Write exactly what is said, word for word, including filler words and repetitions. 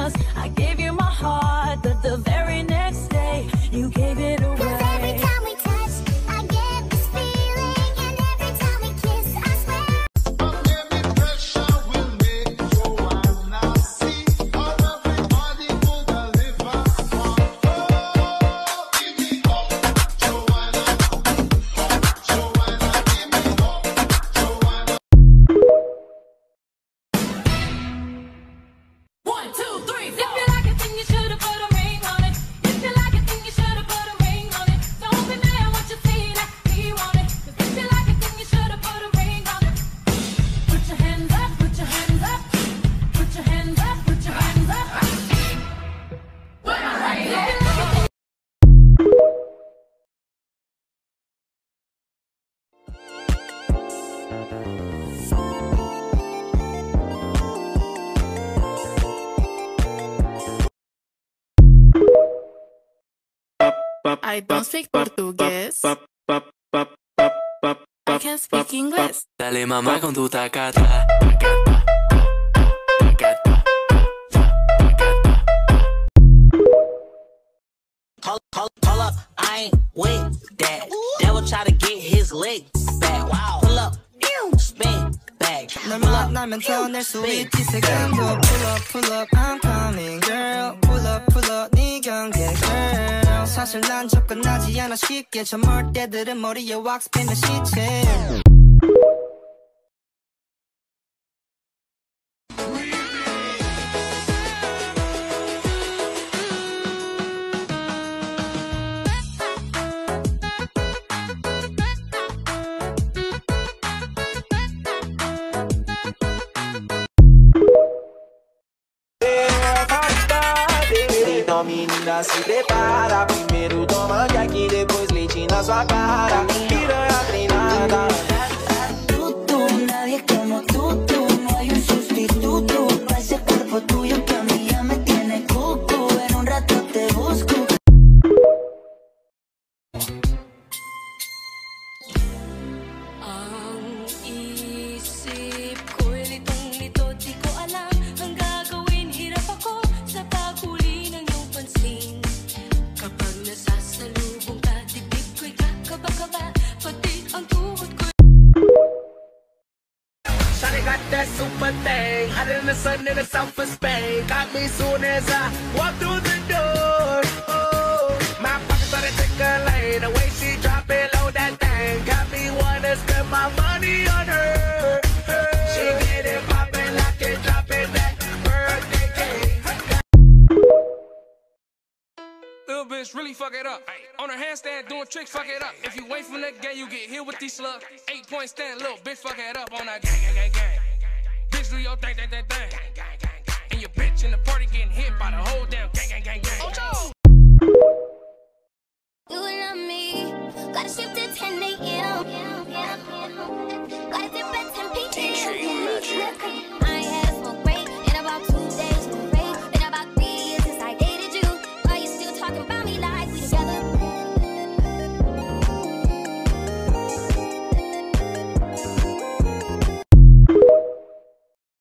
'Cause I gave you my heart, but the very next day you gave it away. 'Cause every time we touch, I get this feeling, and every time we kiss, I swear. Every pressure will make you wanna see all everybody gonna live up. Oh, give me up, Joanna. Joanna, give me up, Joanna. One, two, three, four. If you like it, then you should've put a ring on it. If you like it, then you should've put a ring on it. Don't be mad what you see that he want it. 'Cause if you like it, then you should've put a ring on it. Put your hands up, put your hands up. Put your hands up, put your hands up. Put 'em right there. I don't speak portugués. I can speak English. Dale mamá con tu tacata. Tacata, tacata, tacata. Hold, hold, hold up, I ain't with that. Devil try to get his leg back. Wow. Pull up, spin back. 널 만나면서 낼 수 있지 세금도. Pull up, pull up, I'm coming girl. Pull up, pull up, 네 경계 girl. 사실 난 접근하지 않아 쉽게. 저 멀대들은 머리에 왁스 핀 시체. Menina, se prepara. Primeiro toma aqui, depois leite na sua cara. Piranha treinada. Tú, tú, nadie como tú, tú. No hay un sustituto para ese cuerpo tuyo que a mí ya me tiene cucu. En un rato te busco. Ang isip ko'y litong-lito, di ko alam ang gagawin. Hirap ako sa paghuli ng iyong pansin. Kapag nasasalubong ka, dibdib ko'y kakaba-kaba, pati ang tuhod ko'y Shawty got that super thing, hotter than the sun in the south of Spain. Got me soon as I walk through the door. Oh, my pocket started tickling, the way she drop it low that thing got me wanna spend my money on her. She get it poppin' like it dropping that birthday cake. Little bitch really fuck it up. On her handstand doing tricks, fuck it up. If you wait from that gang, you get hit with these slugs. Eight point stand, little bitch fuck it up on that gang, gang, gang, gang. Bitch do your thing, thing, thing, thing. And your bitch in the party getting hit by the whole damn gang, gang, gang, gang. Oh no! You and me, gotta shift to ten a m Gotta dip at ten p m